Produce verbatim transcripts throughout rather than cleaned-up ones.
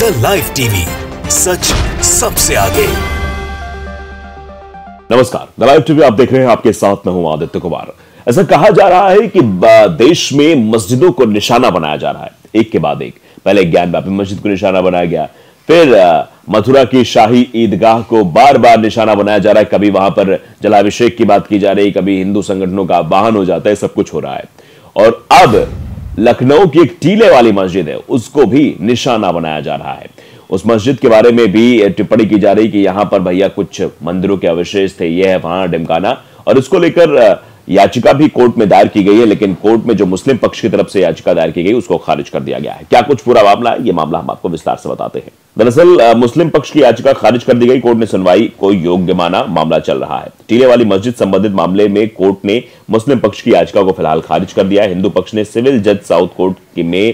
The live TV, सच सबसे आगे। नमस्कार, द लाइव टीवी आप देख रहे हैं, आपके साथ मैं हूं आदित्य कुमार। ऐसा कहा जा रहा है कि देश में मस्जिदों को निशाना बनाया जा रहा है, एक के बाद एक। पहले ज्ञानवापी मस्जिद को निशाना बनाया गया, फिर मथुरा की शाही ईदगाह को बार बार निशाना बनाया जा रहा है। कभी वहां पर जलाभिषेक की बात की जा रही है, कभी हिंदू संगठनों का वाहन हो जाता है, सब कुछ हो रहा है। और अब लखनऊ की एक टीले वाली मस्जिद है, उसको भी निशाना बनाया जा रहा है। उस मस्जिद के बारे में भी टिप्पणी की जा रही कि यहां पर भैया कुछ मंदिरों के अवशेष थे, यह है वहां ढिमकाना, और इसको लेकर याचिका भी कोर्ट में दायर की गई है। लेकिन कोर्ट में जो मुस्लिम पक्ष की तरफ से याचिका दायर की गई उसको खारिज कर दिया गया है। क्या कुछ पूरा मामला है, ये मामला हम आपको विस्तार से बताते हैं। दरअसल मुस्लिम पक्ष की याचिका खारिज कर दी गई, कोर्ट ने सुनवाई को योग्य माना, मामला चल रहा है। टीले वाली मस्जिद संबंधित मामले में कोर्ट ने मुस्लिम पक्ष की याचिका को फिलहाल खारिज कर दिया है। हिंदू पक्ष ने सिविल जज साउथ कोर्ट में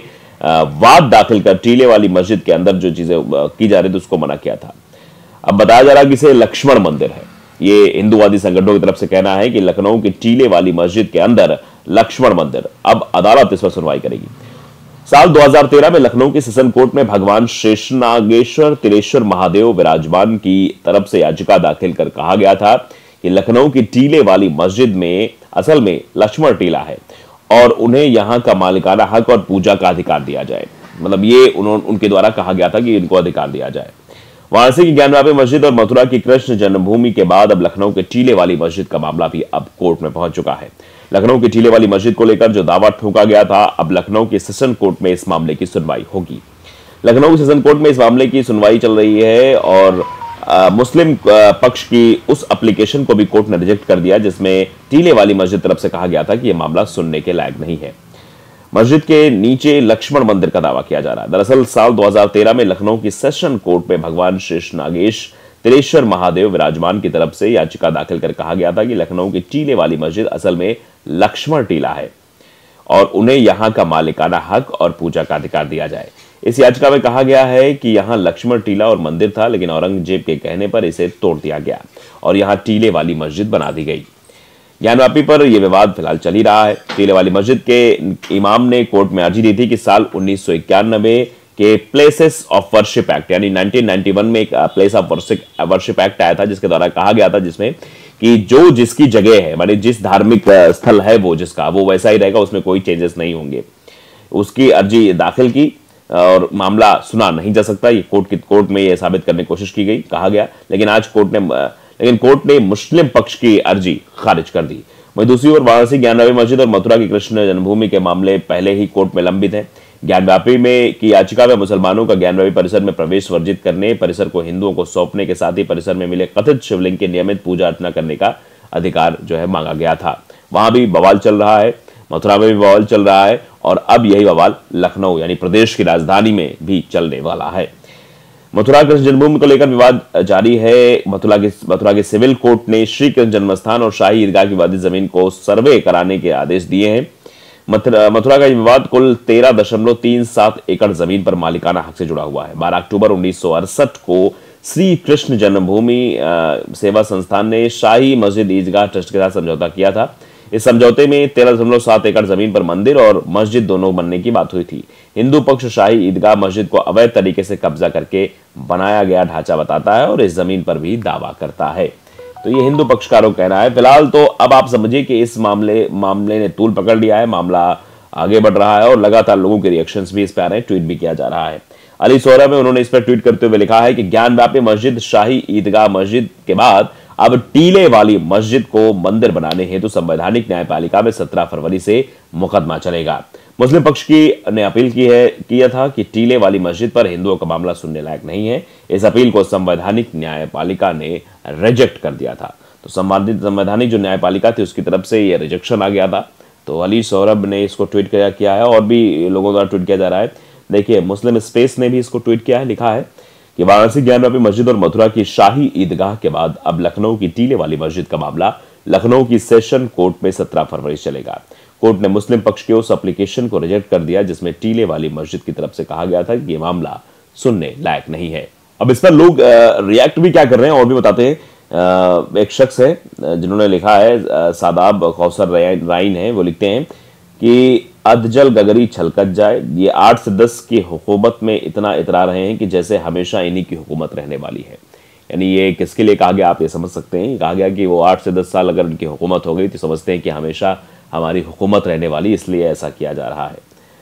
वाद दाखिल कर टीले वाली मस्जिद के अंदर जो चीजें की जा रही थी उसको मना किया था। अब बताया जा रहा है कि इसे लक्ष्मण मंदिर है। ये हिंदूवादी संगठनों की तरफ से कहना है कि लखनऊ की टीले वाली मस्जिद के अंदर लक्ष्मण मंदिर। अब अदालत इस पर सुनवाई करेगी। साल दो हज़ार तेरह में लखनऊ की सेशन कोर्ट में भगवान शेषनागेश्वर तिलेश्वर महादेव विराजमान की तरफ से याचिका दाखिल कर कहा गया था कि लखनऊ की टीले वाली मस्जिद में असल में लक्ष्मण टीला है और उन्हें यहां का मालिकाना हक और पूजा का अधिकार दिया जाए। मतलब ये उन्होंने उनके द्वारा कहा गया था कि इनको अधिकार दिया जाए। वाराणसी की ज्ञानवापी मस्जिद और मथुरा की कृष्ण जन्मभूमि के बाद अब लखनऊ के टीले वाली मस्जिद का मामला भी अब कोर्ट में पहुंच चुका है। लखनऊ की टीले वाली मस्जिद को लेकर जो दावा ठोका गया था, अब लखनऊ के सेशन कोर्ट में इस मामले की सुनवाई होगी। लखनऊ सेशन कोर्ट में इस मामले की सुनवाई चल रही है और आ, मुस्लिम पक्ष की उस एप्लीकेशन को भी कोर्ट ने रिजेक्ट कर दिया जिसमें टीले वाली मस्जिद तरफ से कहा गया था कि यह मामला सुनने के लायक नहीं है। मस्जिद के नीचे लक्ष्मण मंदिर का दावा किया जा रहा है। दरअसल साल दो हज़ार तेरह में लखनऊ की सेशन कोर्ट में भगवान शेषनागेश तिलेश्वर महादेव विराजमान की तरफ से याचिका दाखिल कर कहा गया था कि लखनऊ की टीले वाली मस्जिद असल में लक्ष्मण टीला है और उन्हें यहां का मालिकाना हक और पूजा का अधिकार दिया जाए। इस याचिका में कहा गया है कि यहां लक्ष्मण टीला और मंदिर था, लेकिन औरंगजेब के कहने पर इसे तोड़ दिया गया और यहां टीले वाली मस्जिद बना दी गई। ज्ञानवापी पर यह विवाद फिलहाल चल ही रहा है। टीले वाली मस्जिद के इमाम ने कोर्ट में अर्जी दी थी कि साल उन्नीस सौ इक्यानवे के प्लेसेस ऑफ वर्शिप एक्ट यानी उन्नीस सौ इक्यानवे में एक प्लेस ऑफ वर्शिप एक्ट आया था जिसके द्वारा कहा गया था जिसमें कि जो जिसकी जगह है, माने जिस धार्मिक स्थल है वो जिसका वो वैसा ही रहेगा, उसमें कोई चेंजेस नहीं होंगे। उसकी अर्जी दाखिल की और मामला सुना नहीं जा सकता। ये कोर्ट की कोर्ट में ये साबित करने की कोशिश की गई, कहा गया, लेकिन आज कोर्ट ने लेकिन कोर्ट ने मुस्लिम पक्ष की अर्जी खारिज कर दी। वहीं दूसरी ओर वाराणसी ज्ञानवापी मस्जिद और मथुरा की कृष्ण जन्मभूमि के मामले पहले ही कोर्ट में लंबित हैं। ज्ञानवापी में की याचिका में मुसलमानों का ज्ञानवापी परिसर में प्रवेश वर्जित करने, परिसर को हिंदुओं को सौंपने के साथ ही परिसर में मिले कथित शिवलिंग की नियमित पूजा अर्चना करने का अधिकार जो है मांगा गया था। वहां भी बवाल चल रहा है, मथुरा में भी बवाल चल रहा है और अब यही बवाल लखनऊ यानी प्रदेश की राजधानी में भी चलने वाला है। मथुरा कृष्ण जन्मभूमि को लेकर विवाद जारी है। मथुरा के मथुरा के सिविल कोर्ट ने श्री कृष्ण जन्मस्थान और शाही ईदगाह की विवादित जमीन को सर्वे कराने के आदेश दिए हैं। मथुरा मथुरा का विवाद कुल तेरह दशमलव तीन सात एकड़ जमीन पर मालिकाना हक से जुड़ा हुआ है। बारह अक्टूबर उन्नीस सौ अड़सठ को श्री कृष्ण जन्मभूमि सेवा संस्थान ने शाही मस्जिद ईदगाह ट्रस्ट के साथ समझौता किया था। इस समझौते में तेरह दशमलव सात एकड़ जमीन पर मंदिर और मस्जिद दोनों बनने की बात हुई थी। हिंदू पक्ष शाही ईदगाह मस्जिद को अवैध तरीके से कब्जा करके बनाया गया ढांचा बताता है और इस जमीन पर भी दावा करता है। तो ये हिंदू पक्षकारों का कहना है। फिलहाल तो अब आप समझिए कि इस मामले मामले ने तूल पकड़ लिया है, मामला आगे बढ़ रहा है और लगातार लोगों के रिएक्शंस भी इस पर आ रहे हैं, ट्वीट भी किया जा रहा है। अली सोहरा में उन्होंने इस पर ट्वीट करते हुए लिखा है कि ज्ञानवापी मस्जिद शाही ईदगाह मस्जिद के बाद अब टीले वाली मस्जिद को मंदिर बनाने हेतु संवैधानिक न्यायपालिका में सत्रह फरवरी से मुकदमा चलेगा। मुस्लिम पक्ष की ने अपील की है किया था कि टीले वाली मस्जिद पर हिंदुओं का मामला सुनने लायक नहीं है। इस अपील को संवैधानिक न्यायपालिका ने रिजेक्ट कर दिया था। तो संबंधित संवैधानिक जो न्यायपालिका थी उसकी तरफ से यह रिजेक्शन आ गया था। तो अली सौरभ ने इसको ट्वीट किया किया है और भी लोगों द्वारा ट्वीट किया जा रहा है। देखिए, मुस्लिम स्पेस ने भी इसको ट्वीट किया है, लिखा है कि वाराणसी ज्ञानवापी मस्जिद और मथुरा की शाही ईदगाह के बाद अब लखनऊ की टीले वाली मस्जिद का मामला लखनऊ की सेशन कोर्ट में सत्रह फरवरी चलेगा। कोर्ट ने मुस्लिम पक्ष के उस एप्लीकेशन को रिजेक्ट कर दिया जिसमें टीले वाली मस्जिद की तरफ से कहा गया था कि यह मामला सुनने लायक नहीं है। अब इस पर लोग रिएक्ट भी क्या कर रहे हैं और भी बताते हैं। एक शख्स है जिन्होंने लिखा है, सादाब कौसर राइन है, वो लिखते हैं कि अधजल गगरी छलकत जाए। ये आठ से दस की हुकूमत में इतना इतरा रहे हैं कि जैसे हमेशा इन्हीं की हुकूमत रहने वाली है। यानी ये किसके लिए कहा गया, आप ये समझ सकते हैं। कहा गया कि वो आठ से दस साल अगर उनकी हुकूमत हो गई तो समझते हैं कि हमेशा हमारी हुकूमत रहने वाली, इसलिए ऐसा किया जा रहा है।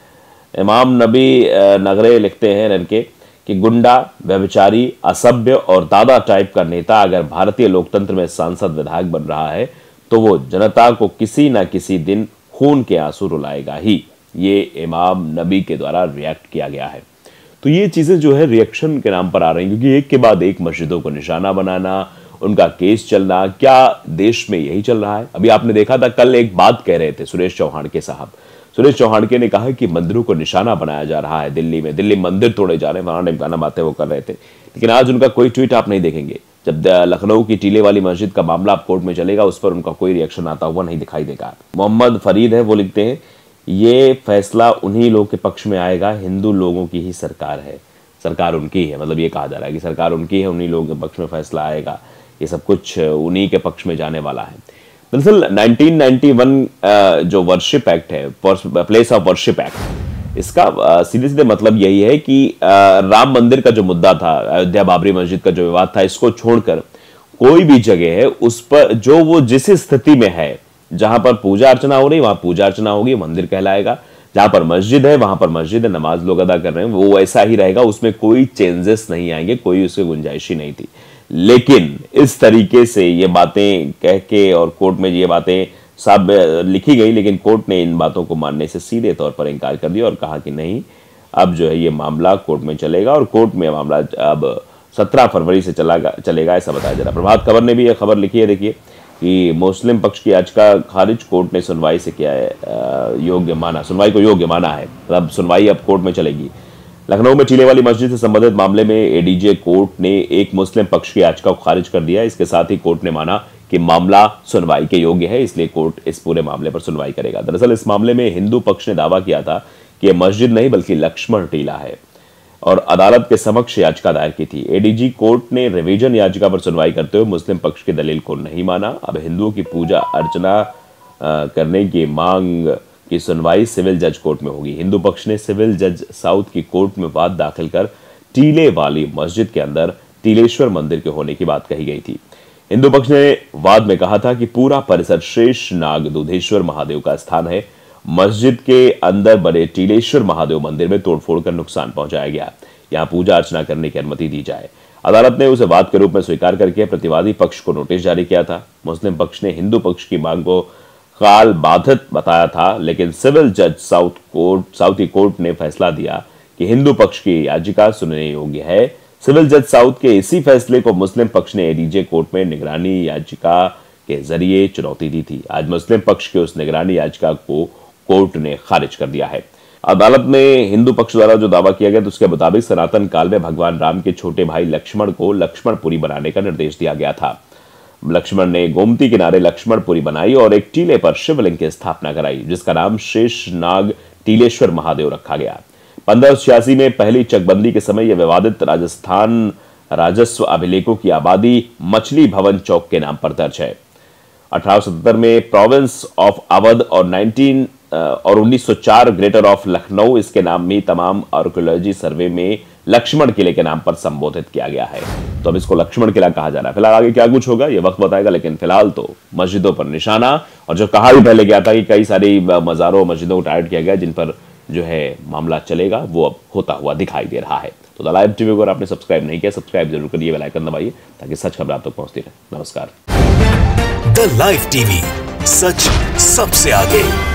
इमाम नबी नगरे लिखते हैं रनके कि गुंडा, व्यभिचारी, असभ्य और दादा टाइप का नेता अगर भारतीय लोकतंत्र में सांसद विधायक बन रहा है तो वो जनता को किसी ना किसी दिन खून के आंसू रुलाएगा ही। ये इमाम नबी के द्वारा रिएक्ट किया गया है। तो ये चीजें जो है रिएक्शन के नाम पर आ रही हैं, क्योंकि एक के बाद एक मस्जिदों को निशाना बनाना, उनका केस चलना, क्या देश में यही चल रहा है? अभी आपने देखा था, कल एक बात कह रहे थे सुरेश चौहान के साहब। सुरेश चौहान के ने कहा कि मंदिरों को निशाना बनाया जा रहा है दिल्ली में, दिल्ली मंदिर तोड़े जा रहे हैं, वहां गाना बातें वो कर रहे थे। लेकिन आज उनका कोई ट्वीट आप नहीं देखेंगे। जब लखनऊ की टीले वाली मस्जिद का मामला आप कोर्ट में चलेगा, उस पर उनका कोई रिएक्शन आता हुआ नहीं दिखाई देगा। मोहम्मद फरीद है, वो लिखते हैं ये फैसला उन्हीं लोगों के पक्ष में आएगा, हिंदू लोगों की ही सरकार है। सरकार उनकी है, मतलब ये कहा जा रहा है कि सरकार उनकी है, उन्हीं लोगों के पक्ष में फैसला आएगा, ये सब कुछ उन्हीं के पक्ष में जाने वाला है। दरअसल नाइनटीन नाइंटी वन जो वर्शिप एक्ट है, प्लेस ऑफ वर्शिप एक्ट, इसका सीधे सीधे मतलब यही है कि राम मंदिर का जो मुद्दा था, अयोध्या बाबरी मस्जिद का जो विवाद था, इसको छोड़कर कोई भी जगह है उस पर जो वो जिस स्थिति में है, जहां पर पूजा अर्चना हो रही वहां पूजा अर्चना होगी, मंदिर कहलाएगा। जहां पर मस्जिद है वहां पर मस्जिद है, नमाज लोग अदा कर रहे हैं, वो ऐसा ही रहेगा, उसमें कोई चेंजेस नहीं आएंगे, कोई उसकी गुंजाइश ही नहीं थी। लेकिन इस तरीके से ये बातें कह के और कोर्ट में ये बातें सब लिखी गई, लेकिन कोर्ट ने इन बातों को मानने से सीधे तौर पर इनकार कर दिया और कहा कि नहीं, अब जो है ये मामला कोर्ट में चलेगा और कोर्ट में मामला अब सत्रह फरवरी से चला चलेगा, ऐसा बताया जा रहा है। प्रभात खबर ने भी यह खबर लिखी है, देखिए कि मुस्लिम पक्ष की याचिका खारिज, कोर्ट ने सुनवाई से किया है योग्य माना, सुनवाई को योग्य माना है, मतलब सुनवाई अब कोर्ट में चलेगी। लखनऊ में टीले वाली मस्जिद से संबंधित मामले में एडीजे कोर्ट ने एक मुस्लिम पक्ष की याचिका को खारिज कर दिया। इसके साथ ही कोर्ट ने माना कि मामला सुनवाई के योग्य है, इसलिए कोर्ट इस पूरे मामले पर सुनवाई करेगा। दरअसल इस मामले में हिंदू पक्ष ने दावा किया था कि यह मस्जिद नहीं बल्कि लक्ष्मण टीला है और अदालत के समक्ष याचिका दायर की थी। एडीजी कोर्ट ने रिवीजन याचिका पर सुनवाई करते हुए मुस्लिम पक्ष की दलील को नहीं माना। अब हिंदुओं की पूजा अर्चना करने की मांग की सुनवाई सिविल जज कोर्ट में होगी। हिंदू पक्ष ने सिविल जज साउथ की कोर्ट में वाद दाखिल कर टीले वाली मस्जिद के अंदर टीलेश्वर मंदिर के होने की बात कही गई थी। हिंदू पक्ष ने वाद में कहा था कि पूरा परिसर शेष नाग दूधेश्वर महादेव का स्थान है, मस्जिद के अंदर बने टीलेश्वर महादेव मंदिर में तोड़फोड़ कर नुकसान पहुंचाया गया, यहां पूजा अर्चना करने की अनुमति दी जाए। अदालत ने उसे वाद के रूप में स्वीकार करके प्रतिवादी पक्ष को नोटिस जारी किया था। मुस्लिम पक्ष ने हिंदू पक्ष की मांग को काल बाधित बताया था, लेकिन सिविल जज साउथ कोर्ट साउथी कोर्ट ने फैसला दिया कि हिंदू पक्ष की याचिका सुनने योग्य है। सिविल जज साउथ के इसी फैसले को मुस्लिम पक्ष ने एडीजे कोर्ट में निगरानी याचिका के जरिए चुनौती दी थी। आज मुस्लिम पक्ष के उस निगरानी याचिका को कोर्ट ने खारिज कर दिया है। अदालत में हिंदू पक्ष द्वारा जो दावा किया गया तो उसके मुताबिक सनातन काल में भगवान राम के छोटे भाई लक्ष्मण को लक्ष्मणपुरी बनाने का निर्देश दिया गया था। लक्ष्मण ने गोमती किनारे लक्ष्मणपुरी बनाई और एक टीले पर शिवलिंग की स्थापना कराई, जिसका नाम शेष नाग टीलेश्वर महादेव रखा गया। पंद्रह सौ छियासी में पहली चकबंदी के समय यह विवादित राजस्थान राजस्व अभिलेखों की आबादी मछली भवन चौक के नाम पर दर्ज है। अठारह सौ सत्तर में प्रोविंस ऑफ अवध और नाइनटीन और उन्नीस सौ चार ग्रेटर ऑफ लखनऊ, इसके नाम में तमाम आर्कियोलॉजी सर्वे में लक्ष्मण किले के नाम पर संबोधित किया गया है। तो अब इसको लक्ष्मण किला कहा जा रहा है। फिलहाल आगे क्या कुछ होगा ये वक्त बताएगा, लेकिन फिलहाल तो मस्जिदों पर निशाना, और जो कहा भी पहले गया था कि कई सारी मज़ारों मस्जिदों को टारगेट किया गया जिन पर जो है मामला चलेगा, वो अब होता हुआ दिखाई दे रहा है। तो द लाइव टीवी को अगर आपने सब्सक्राइब नहीं किया, सब्सक्राइब जरूर करिए, बेल आइकन दबाइए ताकि सच खबर आप तक पहुंचती रहे। नमस्कार। द लाइव टीवी, सच सबसे आगे।